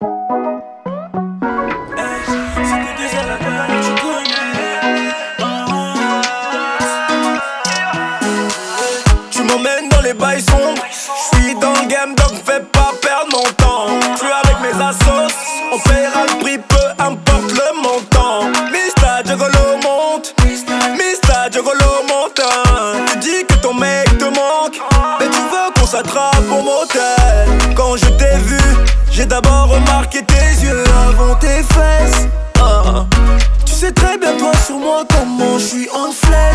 Tu m'emmènes dans les bails sombres, j'suis dans le game donc fais pas perdre mon temps. J'suis avec mes assos, on paiera le prix peu importe le montant. Mr. Jogolo monte, Mr. Jogolo monte. Tu dis que ton mec te manque, mais tu veux qu'on s'attrape au motel. Quand je t'ai vu, j'ai d'abord remarqué tes yeux avant tes fesses. Tu sais très bien toi sur moi comment j'suis en flex.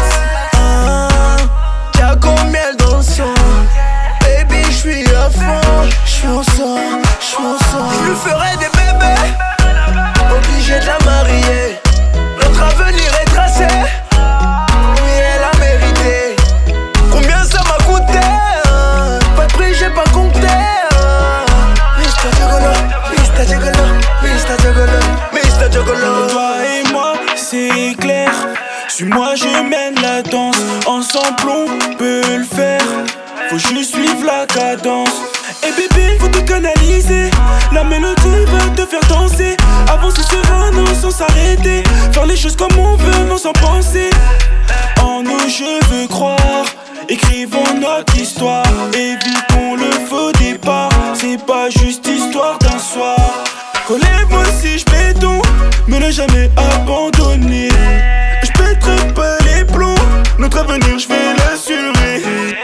Y'a combien dans le sang, baby j'suis à fond. J'suis en sang, j'suis en sang. J'lui ferai des bébés, obligé de la marier. Notre avenir est tracé, oui elle a mérité. Combien ça m'a coûté, pas de prix j'ai pas compté. Mr. Jogolo, Mr. Jogolo, Mr. Jogolo, Mr. Jogolo. Toi et moi c'est clair, suis-moi je mène la danse. Ensemble on peut le faire, faut juste suivre la cadence. Et bébé faut te canaliser, la mélodie va te faire danser. Avancer sereinement sans s'arrêter, faire les choses comme on veut non sans penser. En nous je veux croire, écrivons notre histoire. Évitons le faux départ, c'est pas juste histoire d'un soir. Relève-moi si j'béton, me ne jamais abandonner. J'pèterai pas les plombs, notre avenir j'vais l'assurer.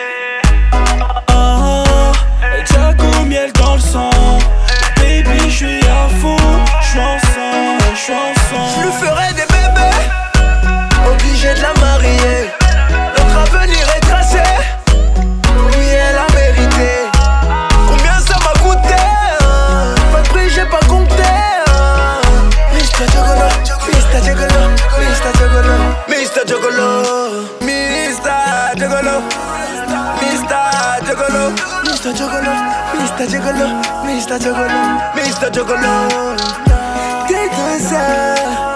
Jago miel dans le sang, baby j'suis à fond, j'suis en sang, j'suis en sang. J'lui ferai des bébés, obligé de la marier. Notre avenir est tracé, oui elle a mérité. Combien ça m'a coûté, pas de prix j'ai pas compté. Mr. Jogolo, Mr. Jogolo, Mr. Jogolo, Mr. Jogolo, Mr. Jogolo, Mr. Jogolo, Mr. Jogolo, Mr. Jogolo, Mr. Jogolo, Mr. Jogolo. T2R.